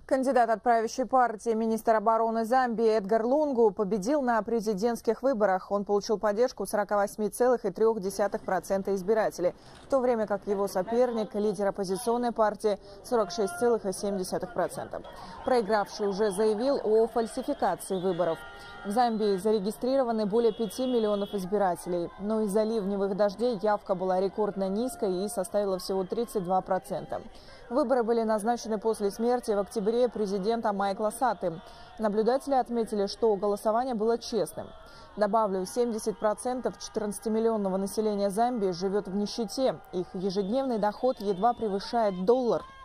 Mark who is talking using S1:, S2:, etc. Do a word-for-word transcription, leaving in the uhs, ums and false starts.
S1: Кандидат от правящей партии, министр обороны Замбии Эдгар Лунгу победил на президентских выборах. Он получил поддержку сорока восьми целых трёх десятых процента избирателей, в то время как его соперник, лидер оппозиционной партии, сорок шесть целых семь десятых процента. Проигравший уже заявил о фальсификации выборов. В Замбии зарегистрированы более пяти миллионов избирателей, но из-за ливневых дождей явка была рекордно низкой и составила всего тридцать два процента. Выборы были назначены после смерти в октябре президента Майкла Саты. Наблюдатели отметили, что голосование было честным. Добавлю, семьдесят процентов четырнадцатимиллионного населения Замбии живет в нищете. Их ежедневный доход едва превышает доллар.